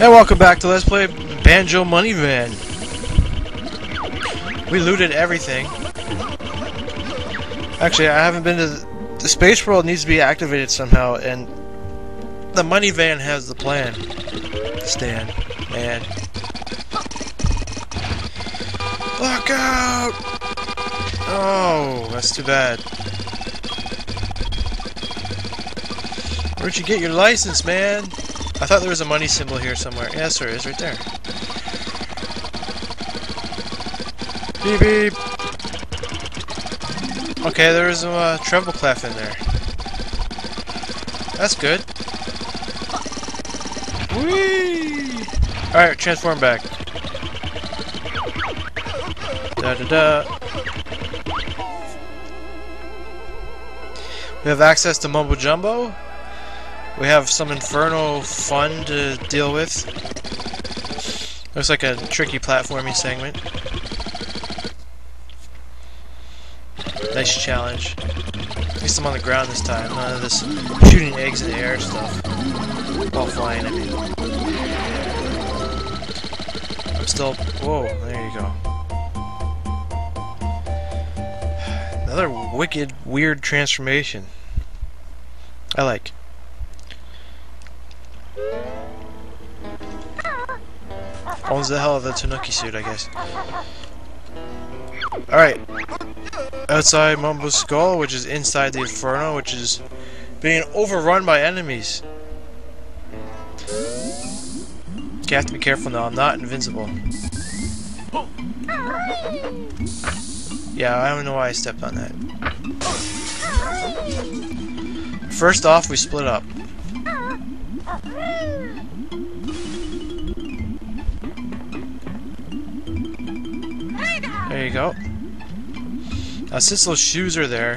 And welcome back to Let's Play Banjo Money Van. We looted everything. Actually, I haven't been to the Space World. Needs to be activated somehow, and the Money Van has the plan. Stan, man. Look out! Oh, that's too bad. Where'd you get your license, man? I thought there was a money symbol here somewhere. Yes, there is, right there. Beep beep. Okay, there is a treble clef in there. That's good. Whee! Alright, transform back. Da da da. We have access to Mumbo Jumbo. We have some Inferno fun to deal with. Looks like a tricky platforming segment. Nice challenge. At least I'm on the ground this time. None of this shooting eggs in the air stuff. While flying, I mean. I'm still... Whoa, there you go. Another wicked, weird transformation. I like. Owns the hell of the Tanuki suit, I guess. Alright. Outside Mumbo's skull, which is inside the Inferno, which is being overrun by enemies. You have to be careful now, I'm not invincible. Yeah, I don't know why I stepped on that. First off, we split up. There you go. Now since those shoes are there,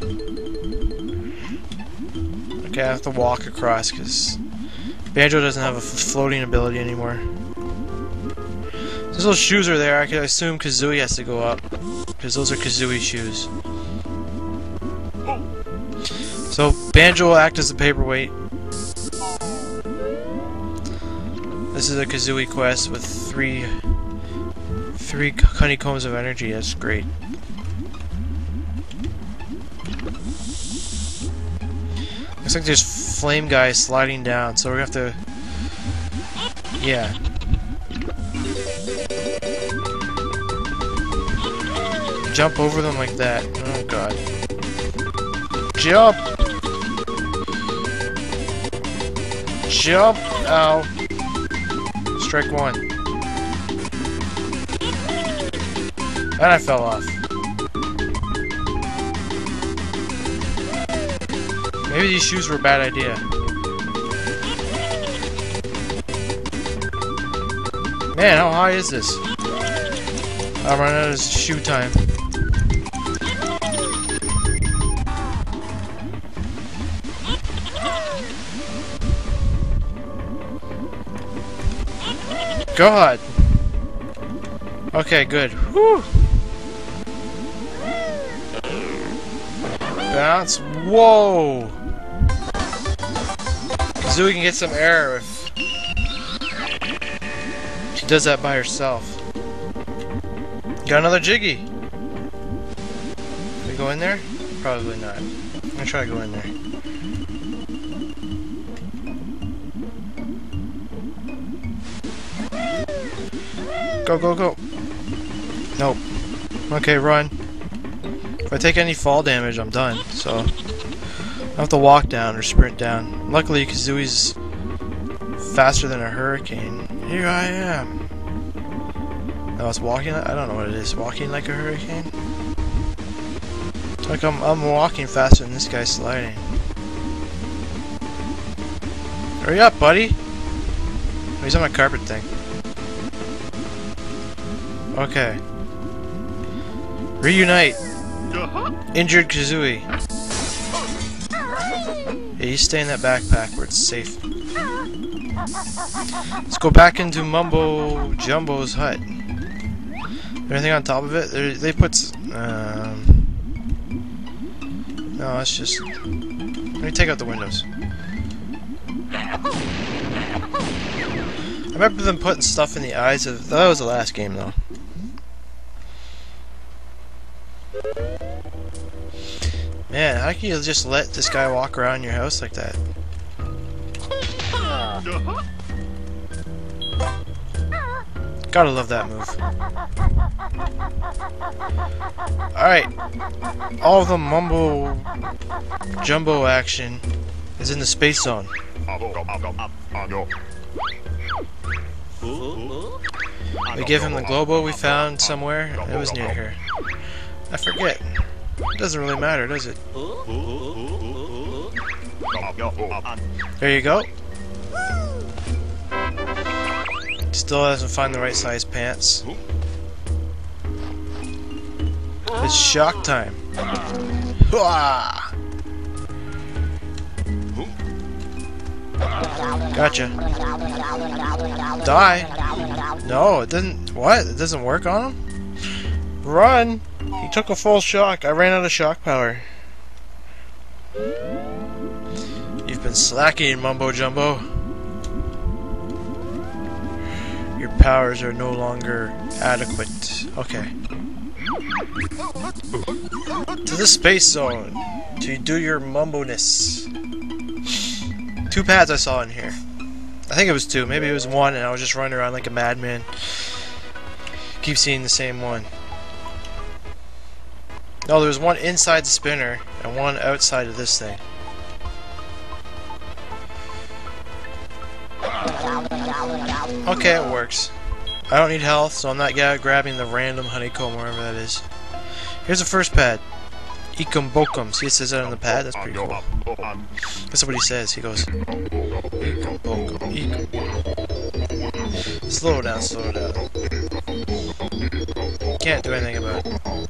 okay, I have to walk across because Banjo doesn't have a floating ability anymore. Since those shoes are there, I can assume Kazooie has to go up because those are Kazooie shoes. So Banjo will act as the paperweight. This is a Kazooie quest with three honeycombs of energy. That's great. Looks like there's flame guys sliding down, so we're gonna have to... Yeah. Jump over them like that. Oh god. Jump! Jump! Ow. Strike one. And I fell off. Maybe these shoes were a bad idea. Man, how high is this? I'm running out of shoe time. God! Okay, good. Whew! Bounce. Whoa! Kazooie can get some air if she does that by herself. Got another Jiggy. Can we go in there? Probably not. I'm gonna try to go in there. Go, go, go. Nope. Okay, run. If I take any fall damage, I'm done. So I have to walk down or sprint down. Luckily, Kazooie's faster than a hurricane. Here I am. No, it's walking. I don't know what it is. Walking like a hurricane. Like I'm walking faster than this guy sliding. Hurry up, buddy. Oh, he's on my carpet thing. Okay. Reunite. Injured Kazooie. Yeah, you stay in that backpack where it's safe. Let's go back into Mumbo Jumbo's hut. Anything on top of it? They put... No, it's just... Let me take out the windows. I remember them putting stuff in the eyes of... That was the last game, though. Man, how can you just let this guy walk around your house like that? Gotta love that move. Alright. All of the Mumbo Jumbo action is in the space zone. We give him the globo we found somewhere. It was near here. I forget. It doesn't really matter, does it? There you go. Still doesn't find the right size pants. It's shock time. Hooah! Gotcha. Die? No, it didn't. What? It doesn't work on him? Run! He took a full shock. I ran out of shock power. You've been slacking, Mumbo Jumbo. Your powers are no longer adequate. Okay. To the space zone to do your mumbo-ness. 2 pads I saw in here. I think it was 2. Maybe it was 1 and I was just running around like a madman. Keep seeing the same one. No, there was one inside the spinner and one outside of this thing. Okay, it works. I don't need health, so I'm not grabbing the random honeycomb, wherever that is. Here's the first pad. Ekum bokum. See, it says that on the pad? That's pretty cool. That's what he says. He goes, Ekum bokum, ekum. Slow down, slow down. Can't do anything about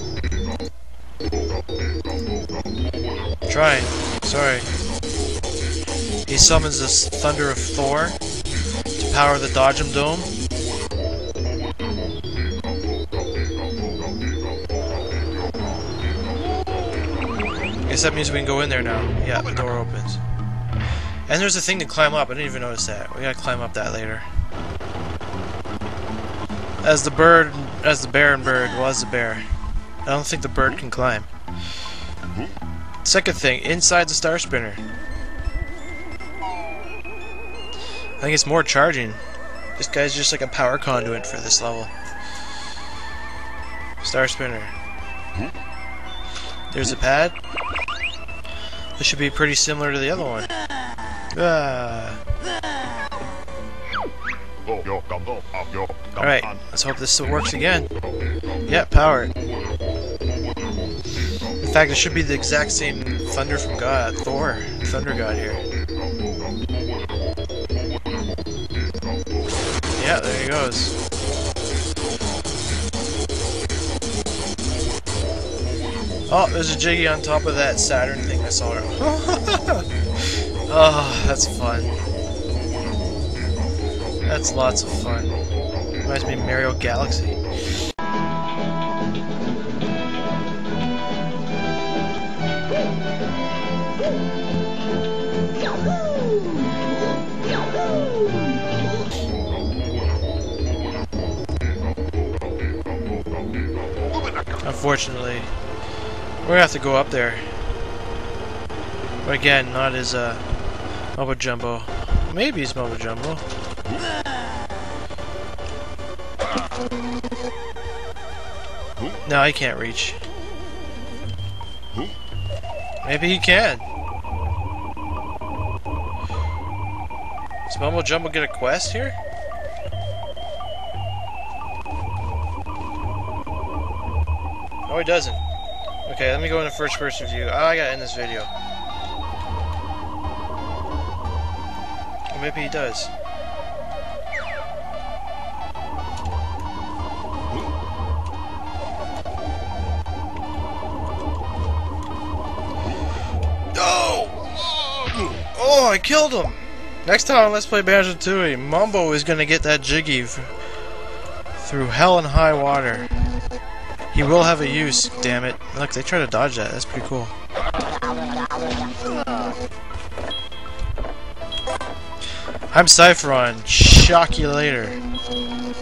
it. Trying. Sorry. He summons this Thunder of Thor to power the Dodgem Dome. Guess that means we can go in there now. Yeah, the door opens. And there's a thing to climb up. I didn't even notice that. We gotta climb up that later. As the bear and bird was the bear. I don't think the bird can climb. Second thing, inside the star spinner. I think it's more charging. This guy's just like a power conduit for this level. Star spinner. There's a pad. This should be pretty similar to the other one. Alright, let's hope this works again. Yeah, power. In fact, it should be the exact same thunder from God, Thor, Thunder God here. Yeah, there he goes. Oh, there's a Jiggy on top of that Saturn thing I saw. Oh, that's fun. That's lots of fun. Reminds me of Mario Galaxy. Unfortunately, we're gonna have to go up there. But again, not as Mumbo Jumbo. Maybe it's Mumbo Jumbo. No, he can't reach. Maybe he can. Does Mumbo Jumbo get a quest here? No, he doesn't. Okay, let me go into first person view. Oh, I gotta end this video. Or maybe he does. No! Oh, I killed him! Next time on Let's Play Banjo Tooie, Mumbo is gonna get that Jiggy through hell and high water. He will have a use, damn it. Look, they try to dodge that. That's pretty cool. I'm Cypheron. shock you later.